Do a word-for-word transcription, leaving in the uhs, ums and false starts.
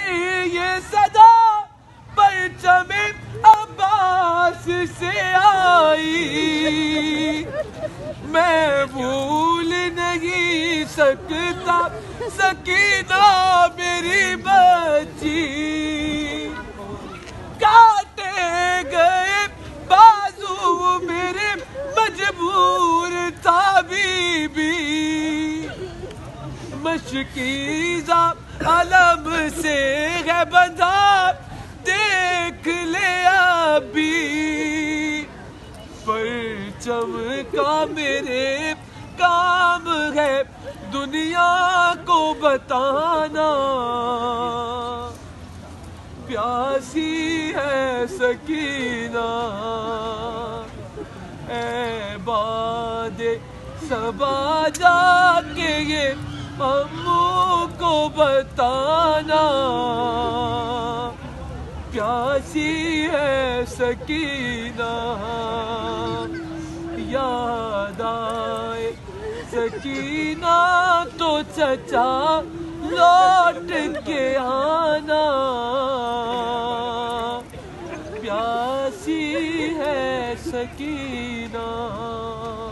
ये सदा परचमे अब्बास से आई, मैं भूल नहीं सकता सकीना मेरी बच्ची। काटे गए बाजू मेरे मजबूर था बीबी, मशकीज़ा अलम से है बंधा देख ले अभी, परचम का मेरे काम है दुनिया को बताना, प्यासी है सकीना ए बादे सबा जाके ये अम्मू को बताना, प्यासी है सकीना। याद आए सकीना तो चचा लौट के आना, प्यासी है सकीना।